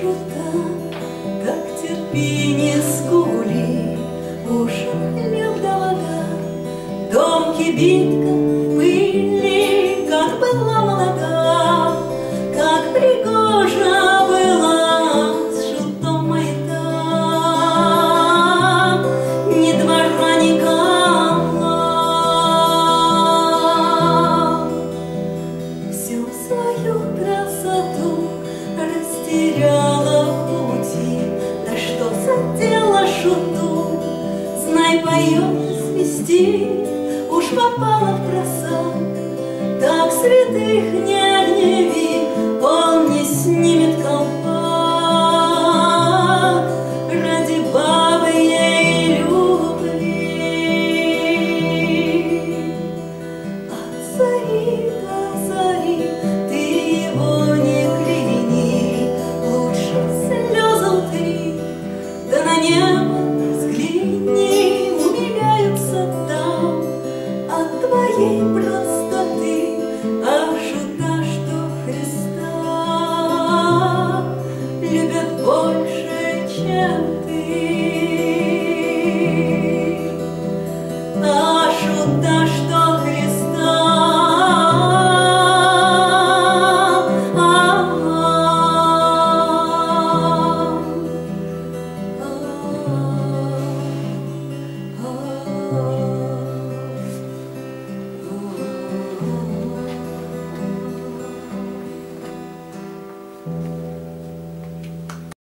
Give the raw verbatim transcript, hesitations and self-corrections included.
шута, так терпение скули, уж хлеб да вода, дом кибитка в пыли, как была молода, как пригожа была с шутом маята, ни двора, ни кола, всю свою красоту растеряла в пути. Да что за дело шуту, знай, поет, свистит, уж попала в просак, так святых не